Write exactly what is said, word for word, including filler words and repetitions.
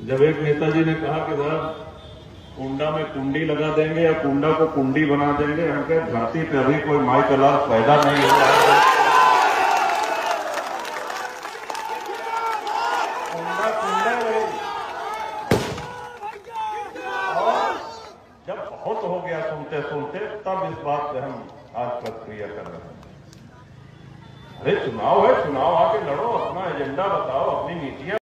जब एक नेताजी ने कहा कि साहब कुंडा में कुंडी लगा देंगे या कुंडा को कुंडी बना देंगे, हम कहे धरती पे अभी कोई माई का लाल पैदा नहीं हुआ है। कुंडा कुंडा रहे। और जब बहुत हो गया सुनते सुनते, तब इस बात पे हम आज प्रक्रिया कर रहे हैं। अरे चुनाव है, चुनाव आके लड़ो, अपना एजेंडा बताओ, अपनी नीतियां